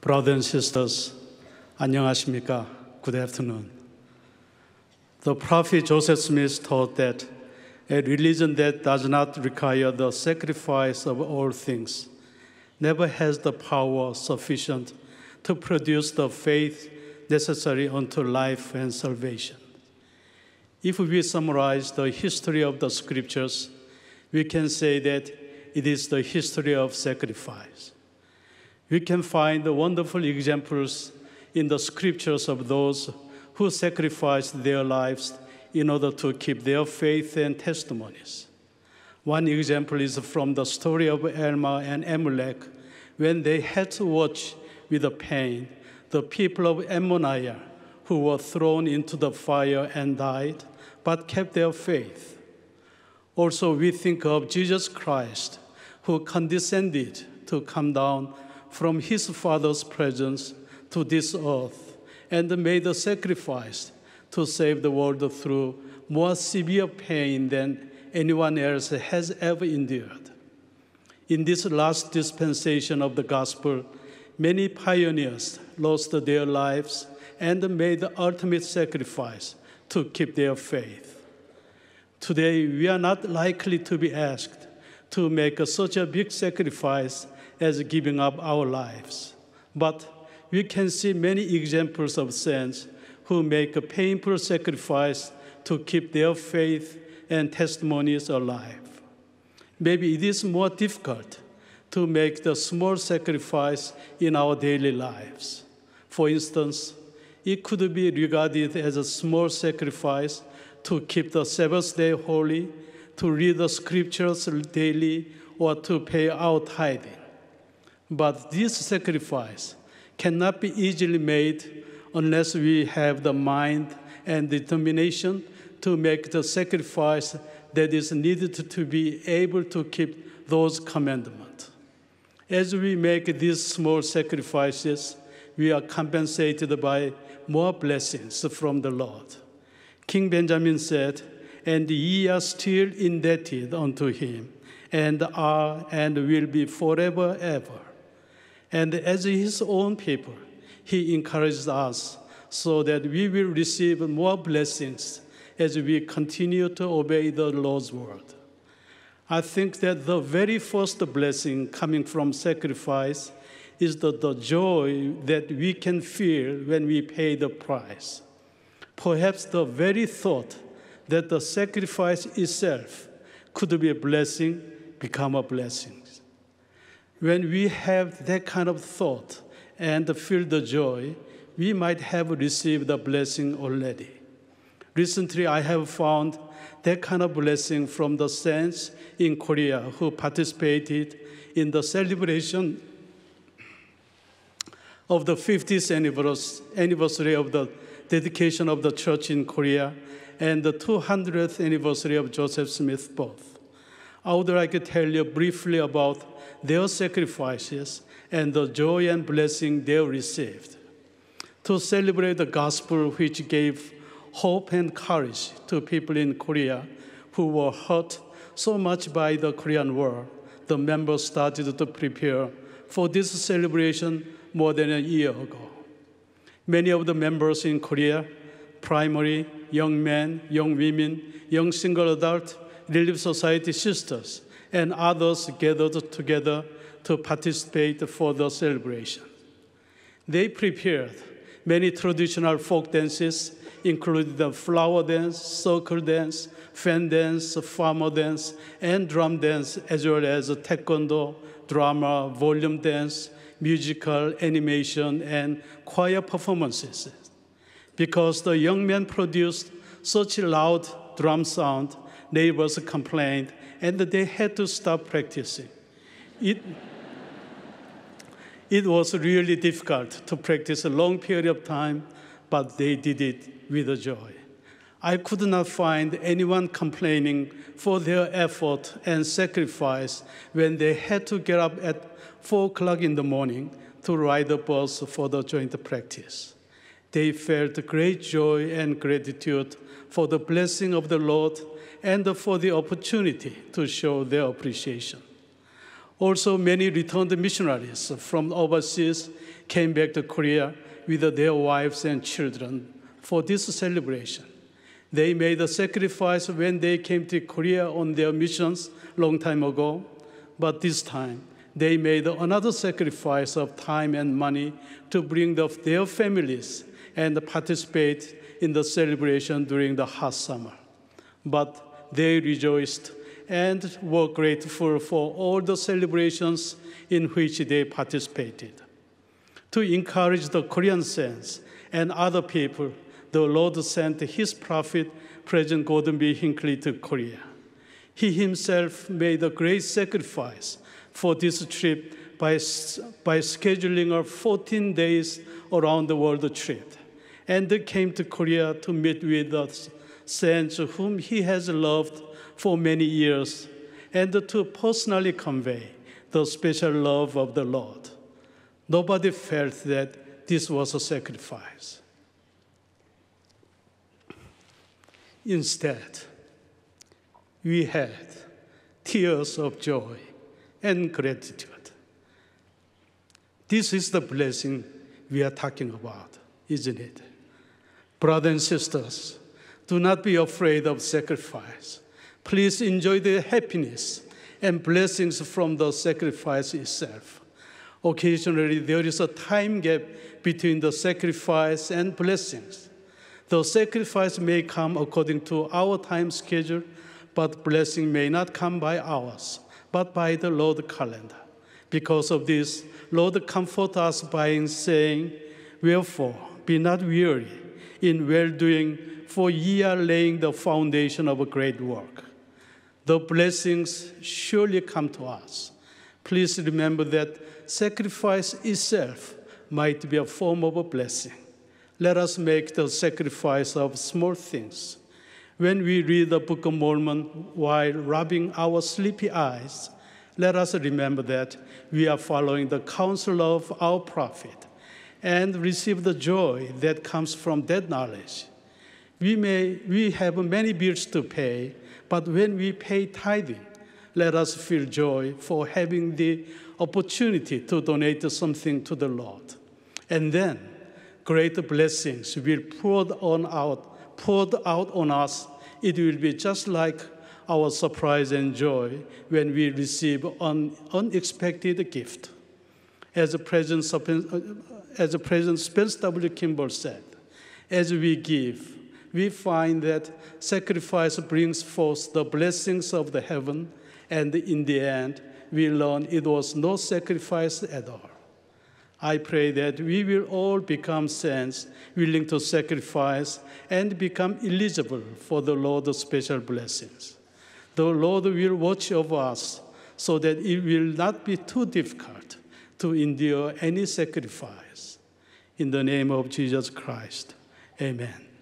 Brothers and sisters, 안녕하십니까? Good afternoon. The prophet Joseph Smith taught that a religion that does not require the sacrifice of all things never has the power sufficient to produce the faith necessary unto life and salvation. If we summarize the history of the scriptures, we can say that it is the history of sacrifice. We can find wonderful examples in the scriptures of those who sacrificed their lives in order to keep their faith and testimonies. One example is from the story of Elma and Amalek when they had to watch with pain the people of Ammoniah who were thrown into the fire and died, but kept their faith. Also, we think of Jesus Christ, who condescended to come down from his Father's presence to this earth and made a sacrifice to save the world through more severe pain than anyone else has ever endured. In this last dispensation of the gospel, many pioneers lost their lives and made the ultimate sacrifice to keep their faith. Today, we are not likely to be asked to make such a big sacrifice as giving up our lives. But we can see many examples of saints who make a painful sacrifice to keep their faith and testimonies alive. Maybe it is more difficult to make the small sacrifice in our daily lives. For instance, it could be regarded as a small sacrifice to keep the Sabbath day holy, to read the scriptures daily, or to pay our tithing. But this sacrifice cannot be easily made unless we have the mind and determination to make the sacrifice that is needed to be able to keep those commandments. As we make these small sacrifices, we are compensated by more blessings from the Lord. King Benjamin said, "And ye are still indebted unto him, and are and will be forever ever." And as his own people, he encourages us so that we will receive more blessings as we continue to obey the Lord's word. I think that the very first blessing coming from sacrifice is the joy that we can feel when we pay the price. Perhaps the very thought that the sacrifice itself could be a blessing become a blessing. When we have that kind of thought and feel the joy, we might have received the blessing already. Recently, I have found that kind of blessing from the saints in Korea who participated in the celebration of the 50th anniversary of the dedication of the church in Korea and the 200th anniversary of Joseph Smith's birth. I would like to tell you briefly about their sacrifices and the joy and blessing they received. To celebrate the gospel which gave hope and courage to people in Korea who were hurt so much by the Korean War, the members started to prepare for this celebration more than a year ago. Many of the members in Korea, primary, young men, young women, young single adult, Relief Society sisters, and others gathered together to participate for the celebration. They prepared many traditional folk dances, including the flower dance, circle dance, fan dance, farmer dance, and drum dance, as well as taekwondo, drama, volume dance, musical, animation, and choir performances. Because the young men produced such loud drum sound, neighbors complained, and they had to stop practicing. It was really difficult to practice a long period of time, but they did it with joy. I could not find anyone complaining for their effort and sacrifice when they had to get up at 4 o'clock in the morning to ride the bus for the joint practice. They felt great joy and gratitude for the blessing of the Lord and for the opportunity to show their appreciation. Also, many returned missionaries from overseas came back to Korea with their wives and children for this celebration. They made a sacrifice when they came to Korea on their missions long time ago, but this time they made another sacrifice of time and money to bring their families and participate in the celebration during the hot summer. But they rejoiced and were grateful for all the celebrations in which they participated. To encourage the Korean saints and other people, the Lord sent his prophet, President Gordon B. Hinckley, to Korea. He himself made a great sacrifice for this trip by scheduling a 14 days around the world trip, and came to Korea to meet with the saints whom he has loved for many years, and to personally convey the special love of the Lord. Nobody felt that this was a sacrifice. Instead, we had tears of joy and gratitude. This is the blessing we are talking about, isn't it? Brothers and sisters, do not be afraid of sacrifice. Please enjoy the happiness and blessings from the sacrifice itself. Occasionally, there is a time gap between the sacrifice and blessings. The sacrifice may come according to our time schedule, but blessing may not come by ours, but by the Lord's calendar. Because of this, Lord comfort us by saying, "Wherefore, be not weary in well-doing, for ye are laying the foundation of a great work." The blessings surely come to us. Please remember that sacrifice itself might be a form of a blessing. Let us make the sacrifice of small things. When we read the Book of Mormon while rubbing our sleepy eyes, let us remember that we are following the counsel of our prophet and receive the joy that comes from that knowledge. We have many bills to pay, but when we pay tithing, let us feel joy for having the opportunity to donate something to the Lord. And then great blessings will poured out on us. It will be just like our surprise and joy when we receive an unexpected gift. As President Spence W. Kimball said, as we give, we find that sacrifice brings forth the blessings of the heaven, and in the end, we learn it was no sacrifice at all. I pray that we will all become saints willing to sacrifice and become eligible for the Lord's special blessings. The Lord will watch over us so that it will not be too difficult to endure any sacrifice. In the name of Jesus Christ, amen.